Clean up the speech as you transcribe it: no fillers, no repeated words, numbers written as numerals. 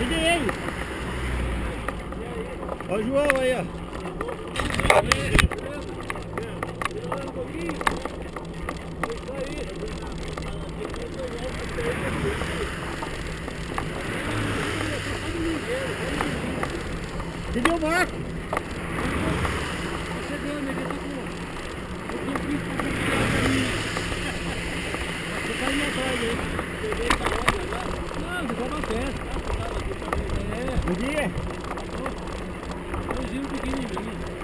Peguei! Ó o João aí, ó. Cadê o Marco? Tá chegando, ele tá com... Você tá indo atrás aí. Peguei essa hora lá. Não, você tá na festa. É. Bom dia. É um giro pequenininho.